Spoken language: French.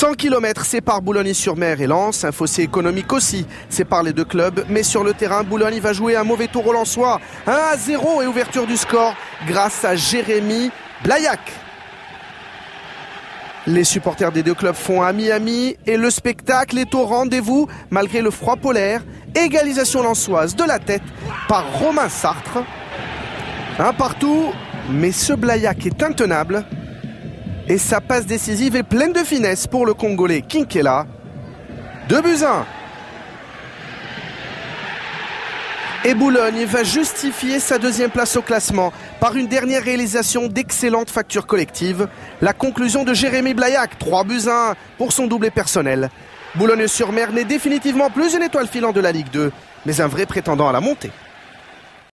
100 km séparent Boulogne-sur-Mer et Lens, un fossé économique aussi sépare les deux clubs. Mais sur le terrain, Boulogne va jouer un mauvais tour au Lensois. 1-0 et ouverture du score grâce à Jérémy Blaillac. Les supporters des deux clubs font ami-ami et le spectacle est au rendez-vous malgré le froid polaire. Égalisation lensoise de la tête par Romain Sartre. Un partout, mais ce Blaillac est intenable. Et sa passe décisive est pleine de finesse pour le Congolais Kinkela. 2-1. Et Boulogne va justifier sa deuxième place au classement par une dernière réalisation d'excellente facture collective. La conclusion de Jérémy Blaillac, 3-1 pour son doublé personnel. Boulogne-sur-Mer n'est définitivement plus une étoile filante de la Ligue 2, mais un vrai prétendant à la montée.